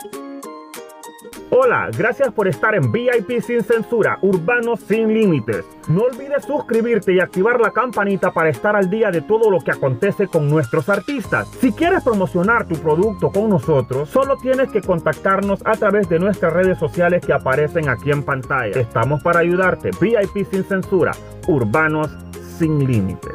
Hola, gracias por estar en VIP Sin Censura, Urbanos Sin Límites. No olvides suscribirte y activar la campanita para estar al día de todo lo que acontece con nuestros artistas. Si quieres promocionar tu producto con nosotros, solo tienes que contactarnos a través de nuestras redes sociales que aparecen aquí en pantalla. Estamos para ayudarte. VIP Sin Censura, Urbanos Sin Límites.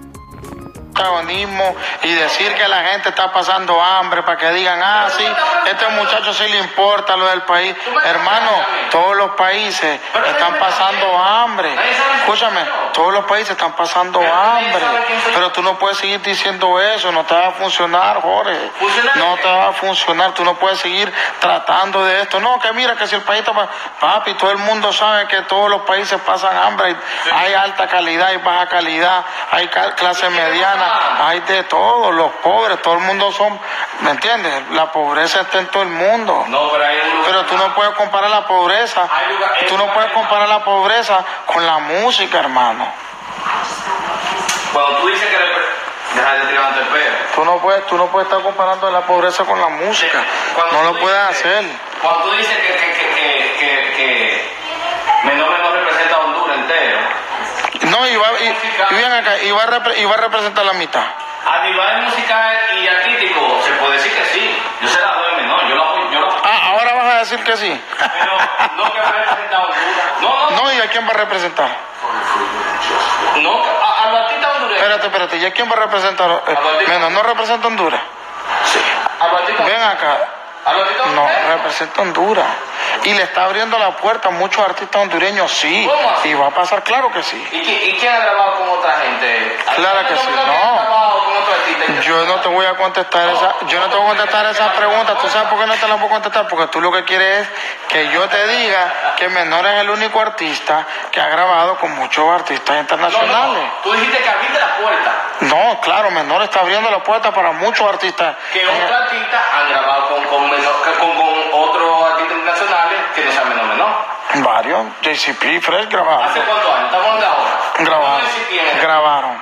Y decir que la gente está pasando hambre para que digan, ah, sí, este muchacho sí le importa lo del país. Hermano, todos los países están pasando hambre. Escúchame, todos los países están pasando hambre. Pero tú no puedes seguir diciendo eso, no te va a funcionar, Jorge. No te va a funcionar, tú no puedes seguir tratando de esto. No, que mira, que si el país está... Papi, todo el mundo sabe que todos los países pasan hambre. Hay alta calidad y baja calidad, hay clase mediana. Hay de todo, los pobres, todo el mundo son, ¿me entiendes? La pobreza está en todo el mundo. No, pero tú no puedes comparar la pobreza, tú no puedes comparar la pobreza con la música, hermano. Cuando tú dices que deja de tirarte el pelo. Tú no puedes estar comparando la pobreza con la música. No lo puedes hacer. Cuando tú dices que Menor representa a Honduras entero. No, y va a representar la mitad. A nivel musical y artístico, se puede decir que sí. Yo se la doy a Menor, yo lo ahora vas a decir que sí. Pero no que va a representar a Honduras. No, ¿y a quién va a representar? No, a los artistas hondureños. Espérate, ¿y a quién va a representar? Menor no representa Honduras. Sí. Ven acá. No, representa Honduras. Y le está abriendo la puerta a muchos artistas hondureños, sí. Y va a pasar, claro que sí. ¿Y quién ha grabado con otra gente? Claro que sí, no. Yo no te voy a contestar esa pregunta. ¿Tú sabes por qué no te la puedo contestar? Porque tú lo que quieres es que yo te diga que Menor es el único artista que ha grabado con muchos artistas internacionales. No. Tú dijiste que abriste la puerta. No, claro, Menor está abriendo la puerta para muchos artistas. Que otros artistas han grabado con otros artistas internacionales que no sean Menor. Varios, JCP, Fresh grabaron. ¿Hace cuántos años? ¿Estamos hablando de ahora? Grabaron.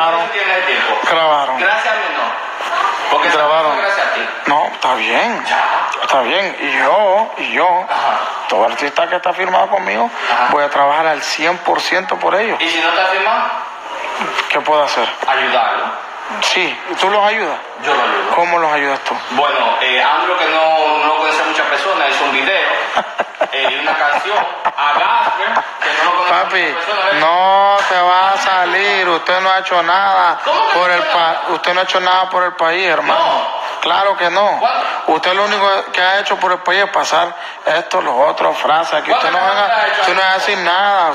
Gracias a Menor. Porque grabaron. Gracias a ti. No, está bien. Ya. Está bien. Y yo, todo artista que está firmado conmigo, voy a trabajar al 100% por ellos. ¿Y si no está firmado? ¿Qué puedo hacer? Ayudarlo. Sí, ¿y tú los ayudas? Yo los ayudo. ¿Cómo los ayudas tú? Bueno, Andrew, que no conoce a muchas personas, hizo un video, una canción, a Gasper, que no lo conoce a muchas personas. Papi, no te va a salir, usted no ha hecho nada por el país. Usted no ha hecho nada por el país, hermano. No. Claro que no. Usted lo único que ha hecho por el país es pasar esto, los otros, frases. Que usted no va a decir nada.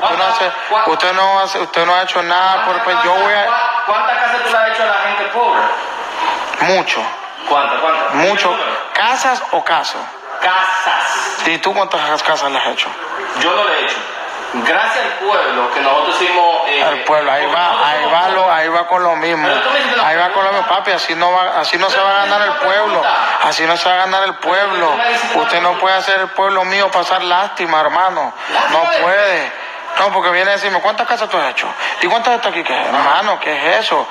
Usted no ha hecho nada por el país. ¿Cuántas casas tú le has hecho a la gente pobre? Mucho. ¿Cuántas? Mucho. ¿Casas o casos? Casas. ¿Y tú cuántas casas le has hecho? Yo no le he hecho. Gracias al pueblo que nosotros hicimos. El pueblo, ahí va con lo mismo. Ahí va con lo mismo, papi. Así no se va a ganar el pueblo. Así no se va a ganar el pueblo. Usted no puede hacer el pueblo mío pasar lástima, hermano. No puede. No, porque viene a decirme, ¿cuántas casas tú has hecho? ¿Y cuántas está aquí? ¿Qué? Hermano, ¿qué es eso?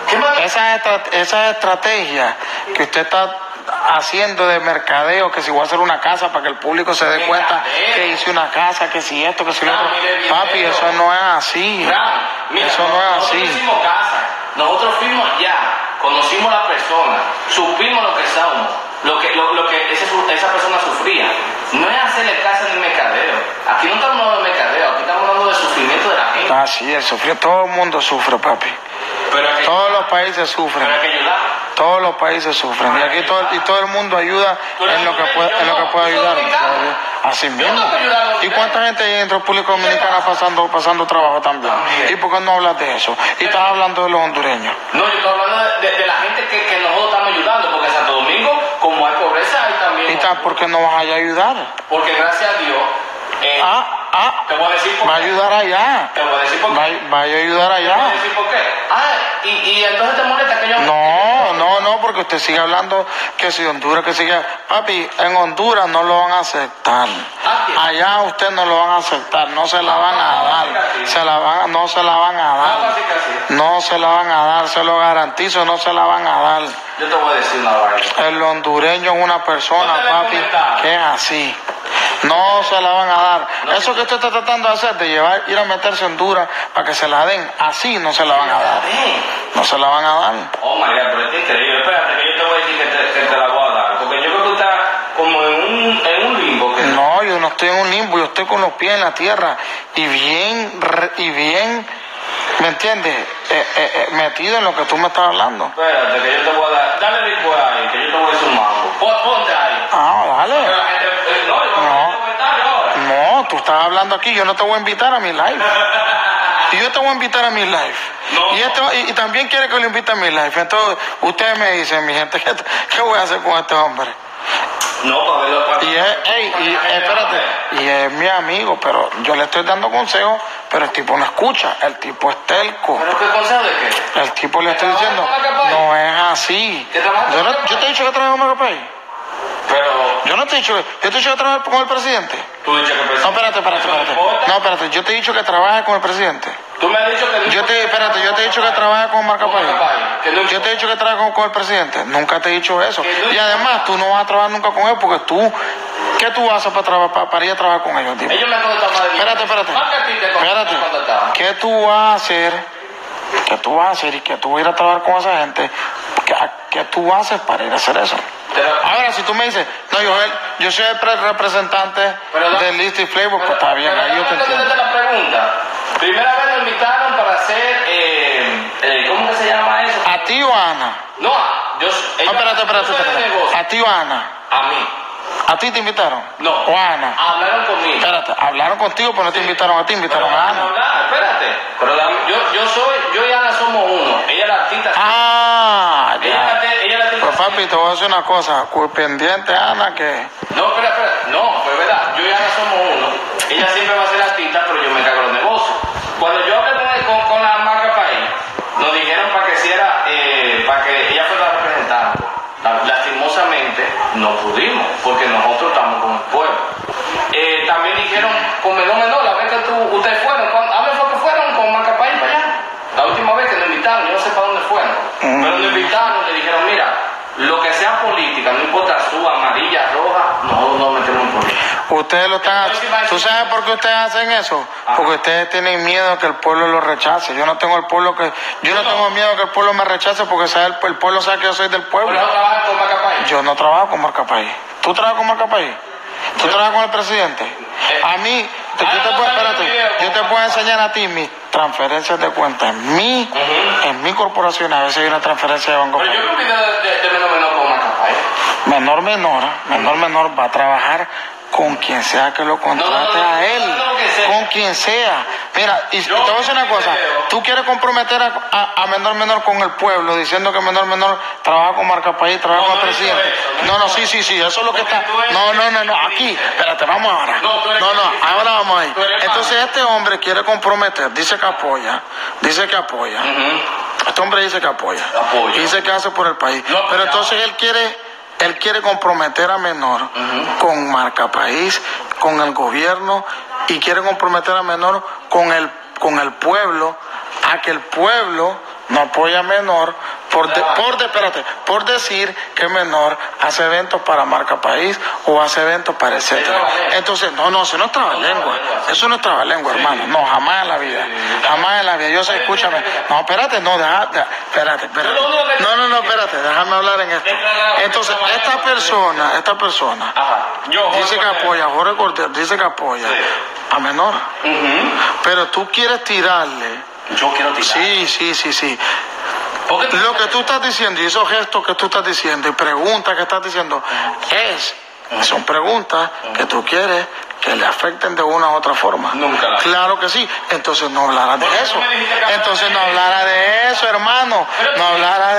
Esa estrategia que usted está haciendo de mercadeo, que si voy a hacer una casa para que el público se dé cuenta que hice una casa, que si esto, que si lo otro. Papi, eso no es así. Eso no es así. Nosotros hicimos casa, nosotros fuimos allá, conocimos a la persona, supimos lo que somos, lo que esa persona sufría. No es hacerle casa ni mercadeo. Aquí no estamos hablando de mercadeo, aquí estamos hablando de sufrimiento de la gente. Así es, todo el mundo sufre, papi. Todos los países sufren. Pero hay que ayudar. Todos los países sufren. Y aquí todo el mundo ayuda en lo que puede ayudar. Así mismo. ¿Y cuánta gente hay dentro del público dominicano pasando trabajo también? ¿Y por qué no hablas de eso? Y estás hablando de los hondureños. No, yo estoy hablando de la gente que nosotros estamos ayudando, porque en Santo Domingo, como hay pobreza, hay también. ¿Y por qué no vas allá a ayudar? Porque gracias a Dios. Te voy a decir por qué. Va a ayudar allá. Te voy a decir por qué. Vaya a ayudar allá. Te voy a decir por qué. Y entonces te molesta que yo... No, porque usted sigue hablando que si Honduras, que sigue... Papi, en Honduras no lo van a aceptar. Allá usted no lo van a aceptar, no se la van a dar. No se la van a dar. No se la van a dar, se lo garantizo, no se la van a dar. Yo te voy a decir una vaina. El hondureño es una persona, papi, que es así. No se la van a dar. Eso que usted está tratando de hacer, de ir a meterse en Honduras para que se la den, así no se la van a dar. No se la van a dar. Oh my God, pero es increíble. Espérate, que yo te voy a decir que te la voy a dar. Porque yo creo que tú estás como en un limbo. Que... No, yo no estoy en un limbo, yo estoy con los pies en la tierra y bien, ¿me entiendes? Metido en lo que tú me estás hablando. Espérate, que yo te voy a dar. Dale después ahí, que yo te voy a decir un mambo. Ponte ahí. Dale. La gente, no, tú estás hablando aquí, yo no te voy a invitar a mi live. Y yo te voy a invitar a mi live. Y también quiere que lo invite a mi live. Entonces, ustedes me dicen, mi gente, ¿qué voy a hacer con este hombre? No, para verlo. Espérate, y es mi amigo, pero yo le estoy dando consejos, pero el tipo no escucha, el tipo es telco. ¿Pero qué consejo de qué? El tipo le estoy diciendo, no es así. Yo te he dicho que trabajo con Macapay. Pero... Yo no te he dicho, yo te he dicho que trabajes con el presidente. Tú dices que el presidente... No, espérate. No, espérate, yo te he dicho que trabajes con el presidente. Tú me has dicho que... Yo te he dicho que trabajes con Macapay. Yo te he dicho que trabajes con el presidente. Nunca te he dicho eso. Y además, tú no vas a trabajar nunca con él porque tú... ¿Qué tú haces para ir a trabajar con ellos? Dime. Ellos me han contestado más de mí. Espérate. ¿Qué tú vas a hacer? ¿Qué tú vas a hacer? Y que tú vas a ir a trabajar con esa gente. ¿Qué tú haces para ir a hacer eso? Ahora, si tú me dices, no, yo soy el representante del List y Flavor, pues está bien, ahí yo te entiendo. La pregunta. Primera vez nos invitaron para hacer, ¿cómo que se llama eso? ¿A ti o a Ana? No, espérate. ¿A ti o a Ana? A mí. ¿A ti te invitaron? No. ¿O a Ana? Hablaron conmigo. Espérate, hablaron contigo, pero no te invitaron a ti, invitaron a Ana. Espérate. Pero yo y Ana somos uno. Ella es la artista. Ya. Ella la artista. Pues papi, te voy a decir una cosa, pendiente Ana que... No, espera. No, pues verdad, yo y Ana somos uno. Ella siempre va a ser artista, pero yo me cago en los negocios. Cuando yo hablé con la Macapay, nos dijeron para que ella fuera la representante. Lastimosamente no pudimos, porque nosotros estamos con el pueblo. También dijeron con menor, la vez que ustedes fueron, a ver fue que fueron con Macapay para allá. La última vez que nos invitaron, yo no sé para dónde fueron, pero nos invitaron y le dijeron, mira, lo que sea política, no importa azul, amarilla, roja, nosotros nos metemos en política. Ustedes lo están... ¿Tú sabes por qué ustedes hacen eso? Porque ustedes tienen miedo que el pueblo lo rechace. Yo no tengo tengo miedo que el pueblo me rechace porque el pueblo sabe que yo soy del pueblo. ¿Pero no trabajas con Macapay? Yo no trabajo con Macapay. ¿Tú trabajas con Macapay? ¿Tú trabajas con el presidente? A mí, yo te puedo enseñar a ti mis transferencias de cuenta en mi corporación. A veces hay una transferencia de banco. Pero yo creo que de menor con Macapay. Menor va a trabajar con quien sea que lo contrate a él, con quien sea. Mira, y te voy a decir una cosa, tú quieres comprometer a menor con el pueblo, diciendo que menor trabaja con Macapay, trabaja con el presidente. Sí, eso es lo que está. No, aquí, espérate, vamos ahora. Ahora vamos ahí. Entonces este hombre quiere comprometer, dice que apoya. Este hombre dice que apoya. Dice que hace por el país. Pero entonces él quiere comprometer a menor con Marcapaís, con el gobierno, y quiere comprometer a menor con el pueblo, a que el pueblo no apoya a menor por decir que menor hace eventos para Marcapaís o hace eventos para etcétera. Entonces, eso no es trabalengua. Eso no es trabalengua, hermano. No, jamás en la vida. Yo sé, escúchame. No, espérate. Espérate. No, espérate. Déjame hablar en esto. Entonces, esta persona dice que apoya, Jorge Cortés dice que apoya a menor. Pero tú quieres tirarle. Yo quiero tirar. Sí. Lo que tú estás diciendo y esos gestos que tú estás diciendo y preguntas que estás diciendo son preguntas que tú quieres que le afecten de una u otra forma. Claro que sí. Entonces no hablarás de eso. No hablarás de eso, hermano. No hablarás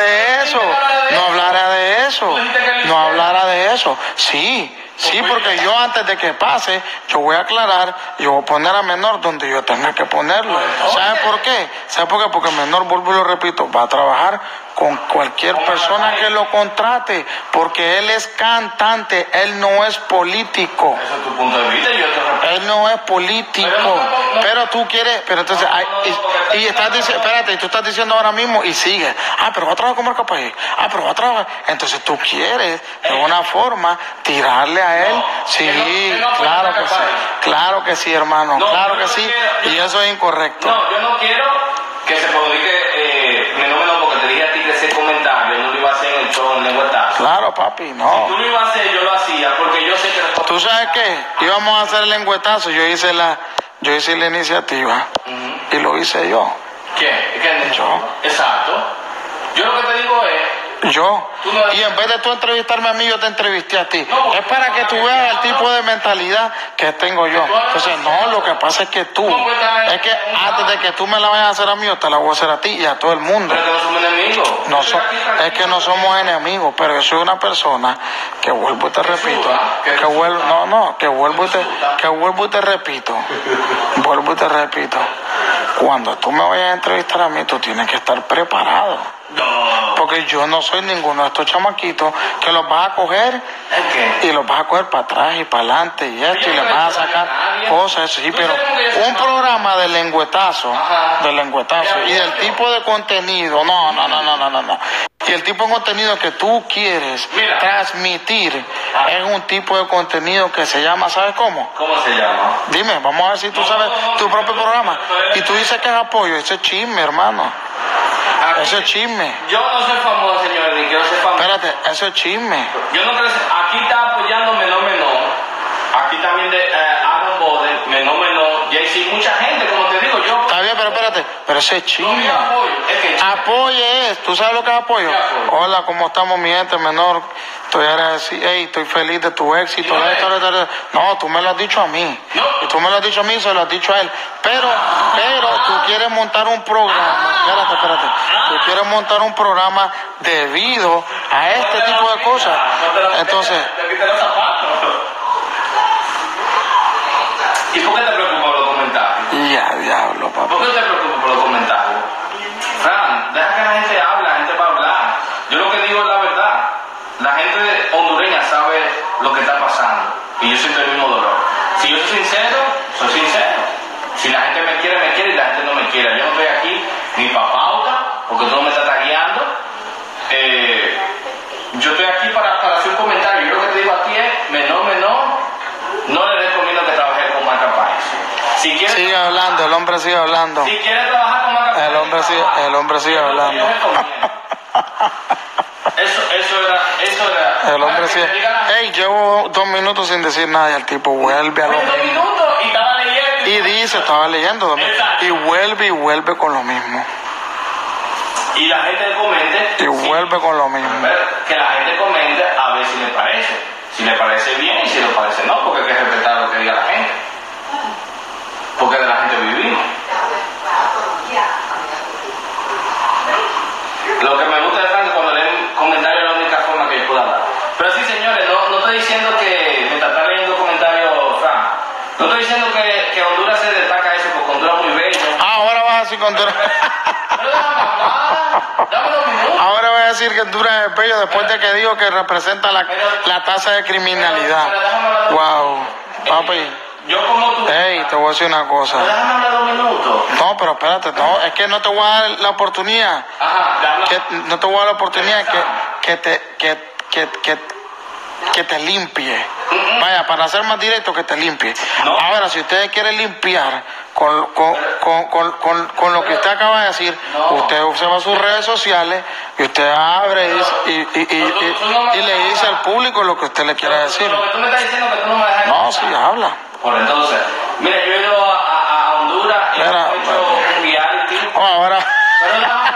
de eso. Sí, porque yo antes de que pase, yo voy a aclarar y voy a poner a menor donde yo tenga que ponerlo. ¿Sabes por qué? Porque menor, vuelvo y lo repito, va a trabajar con cualquier persona que lo contrate, porque él es cantante, él no es político. Eso es tu punto de vista y yo te respeto. Él no es político, pero tú quieres, pero entonces, y estás diciendo, espérate, y tú estás diciendo ahora mismo y sigue, pero va a trabajar con Marca País, pero va a trabajar, entonces tú quieres de una forma tirarle a él, sí, claro que sí, hermano, claro que sí, y eso es incorrecto. No, yo no quiero que se publique Menómeno porque te dije a ti que ese comentario no lo iba a hacer en el show en Lengüetazo. Claro, papi, no. Si tú lo ibas a hacer, yo lo hacía porque yo sé que... ¿Tú sabes qué? Íbamos a hacer el lengüetazo, yo hice la iniciativa y lo hice yo. ¿Qué? Yo. Exacto. Yo lo que te digo es... Y en vez de tú entrevistarme a mí, yo te entrevisté a ti. Es para que tú veas el tipo de mentalidad que tengo yo. Entonces, no, lo que pasa es que es que antes de que tú me la vayas a hacer a mí, yo te la voy a hacer a ti y a todo el mundo. Pero que no somos enemigos. Es que no somos enemigos, pero yo soy una persona que vuelvo y te repito, que vuelvo y te repito. Cuando tú me vayas a entrevistar a mí, tú tienes que estar preparado. No. Porque yo no soy ninguno de estos chamaquitos que los vas a coger y los vas a coger para atrás y para adelante y esto y les vas a sacar cosas, sí, pero un programa de lengüetazo y del tipo de contenido, no. Y el tipo de contenido que tú quieres transmitir es un tipo de contenido que se llama, ¿sabes cómo? ¿Cómo se llama? Dime, vamos a ver si tú sabes tu propio programa. Y tú dices que es apoyo, ese es chisme, hermano. Eso es chisme. Yo no soy famoso, señor, ni quiero ser famoso. Espérate, eso es chisme. Yo no creo. Aquí está apoyando Menor. Aquí también de Aaron Bode, Menor. Jay-Z, mucha gente, como te digo yo. Está bien, pero espérate, pero ese es chisme. Apoye es, ¿tú sabes lo que es apoyo? Hola, ¿cómo estamos, mi gente menor? Estoy agradecido, estoy feliz de tu éxito. No, tú me lo has dicho a mí. Y tú me lo has dicho a mí, se lo has dicho a él. Pero tú quieres montar un programa. Espérate. Tú quieres montar un programa debido a este tipo de cosas. Entonces. ¿Y por qué te preocupas por los comentarios? Ya, diablo, papá. ¿Por qué te preocupas por los comentarios? Fran, deja que la gente hable, la gente va a hablar. Yo lo que digo es la verdad. La gente hondureña sabe lo que está pasando. Y yo siento el mismo dolor. Si yo soy sincero, soy sincero. Si la gente me quiere y la gente no me quiere. Yo no estoy aquí ni para pauta, porque tú no me estás tagueando. Yo estoy aquí para hacer un comentario. Yo lo que te digo a ti es, menor, no le recomiendo que trabajes con Marca País. Si quieres, sigue hablando, el hombre sigue hablando. Si quieres trabajar con Marca País, el hombre sigue hablando. Eso era. El hombre sigue. Llevo 2 minutos sin decir nada y el tipo vuelve a lo mismo. 2 minutos y estaba leyendo. Y dice, estaba leyendo. Y vuelve con lo mismo. Y la gente comente. Y vuelve con lo mismo. Que la gente comente a ver si le parece. Si le parece bien y si le parece no, porque hay que respetar lo que diga la gente. Porque de la gente vivimos. Lo que me gusta de Frank es cuando leen comentarios es la única forma que yo puedo hablar. Pero sí, señores, no estoy diciendo que, mientras está leyendo comentarios, Frank, no estoy diciendo que Honduras se destaca eso, porque Honduras es muy bello. Ahora vas a decir que Honduras. Pero dame 2 minutos. Ahora voy a decir que Honduras es bello después de que digo que representa la tasa de criminalidad. Wow, papi. Yo como tú. Te voy a decir una cosa. Pero déjame hablar 2 minutos. No, pero espérate, no, es que no te voy a dar la oportunidad. No te voy a dar la oportunidad que te limpie. Vaya, para ser más directo, que te limpie. Ahora, si ustedes quieren limpiar con lo que usted acaba de decir, usted observa sus redes sociales y usted abre y le dice al público lo que usted le quiere decir. Lo que tú me estás diciendo que tú no me dejas. No, sí, habla. Por entonces, mira, yo he ido a Honduras y he hecho un reality. Ahora. Pero déjame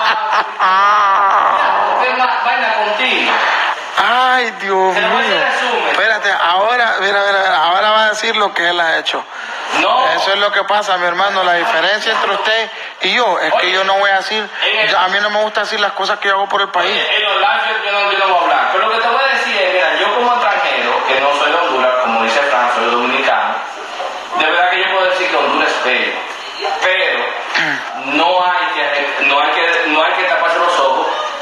hablar. Vaina contigo. Ay, Dios mío. Espérate, ahora va a decir lo que él ha hecho. No. Eso es lo que pasa, mi hermano. La diferencia entre usted y yo es que yo no voy a decir, a mí no me gusta decir las cosas que yo hago por el país. En los lives yo no voy a hablar. Pero lo que te voy a decir es, mira, yo como extranjero, que no soy de Honduras, como dice Fran, soy dominicano, de verdad que yo puedo decir que Honduras es bello. Pero no hay que taparse los ojos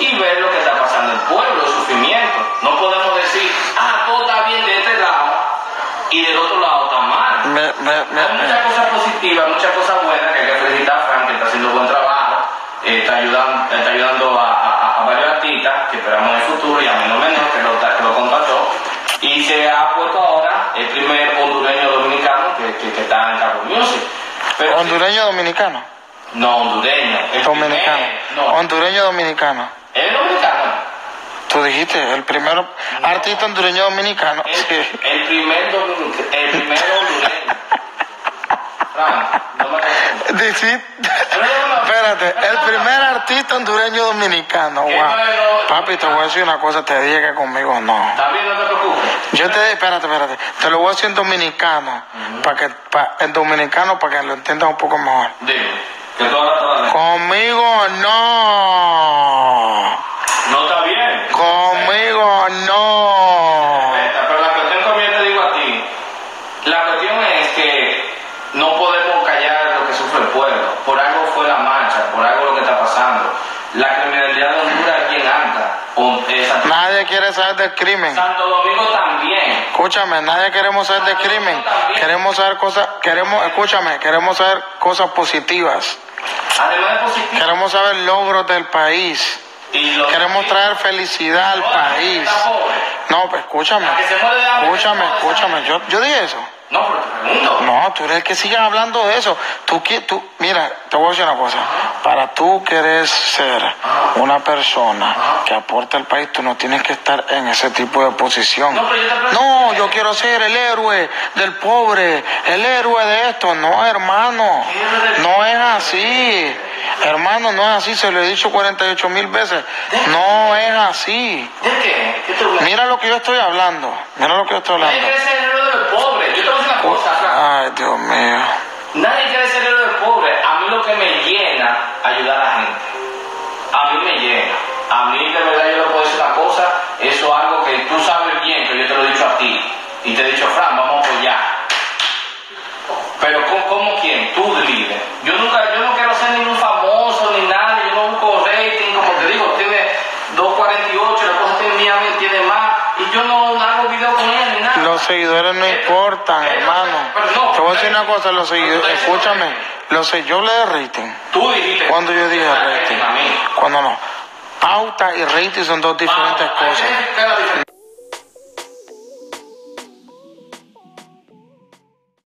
y del otro lado está mal. Hay muchas cosas positivas, muchas cosas buenas que hay que felicitar a Frank, que está haciendo buen trabajo, está ayudando a varios artistas que esperamos en el futuro, y a menos que lo contrató, y se ha puesto ahora el primer hondureño dominicano que está en Cabo Music. Pero ¿Hondureño dominicano? No, hondureño. Dominicano. Hondureño dominicano. ¿Es dominicano? Tú dijiste, el primer artista hondureño dominicano. Sí. El primer hondureño. Frank, no me confundas. Espérate, el primer artista hondureño dominicano. Wow. Papi, te voy a decir una cosa, te dije que conmigo no. También no te preocupes. Yo te espérate, te lo voy a decir en dominicano, en dominicano para que lo entiendas un poco mejor. Dime, que tú hablas toda la lengua. Conmigo no. No está bien. Conmigo no. Pero la cuestión, como yo te digo a ti, la cuestión es que no podemos callar lo que sufre el pueblo. Por algo fue la marcha, por algo lo que está pasando. La criminalidad de Honduras es bien alta. Nadie quiere saber del crimen. Santo Domingo también. Escúchame, nadie queremos saber del crimen. Queremos saber cosas, queremos saber cosas positivas. Además de positivas. Queremos saber logros del país. Queremos traer felicidad al país. No, pues escúchame. Yo dije eso. No, pero te pregunto. No, tú eres el que sigue hablando de eso. Mira, te voy a decir una cosa. Para tú querer ser una persona que aporte al país, tú no tienes que estar en ese tipo de posición. No, yo quiero ser el héroe del pobre, el héroe de esto. No, hermano, no es así. Hermano, no es así, se lo he dicho 48,000 veces. No es así. ¿De qué? Mira lo que yo estoy hablando. Nadie quiere ser el héroe del pobre. Yo te voy a decir una cosa, Frank. Ay, Dios mío. Nadie quiere ser el héroe del pobre. A mí lo que me llena ayudar a la gente. A mí me llena. A mí de verdad yo le puedo decir una cosa. Eso es algo que tú sabes bien, que yo te lo he dicho a ti. Y te he dicho, Frank, vamos a apoyar. Pero ¿cómo quién? Tú, líder. Yo no quiero ser ningún famoso ni nada. Yo no busco rating, como te digo, tiene 248, la cosa tiene más. Y yo no hago video con ella ni nada. Los seguidores no importan, hermano. Te voy a decir una cosa, los seguidores, escúchame, yo hablé de rating. Tú dijiste. Cuando yo dije rating. Cuando no. Pauta y rating son dos diferentes cosas.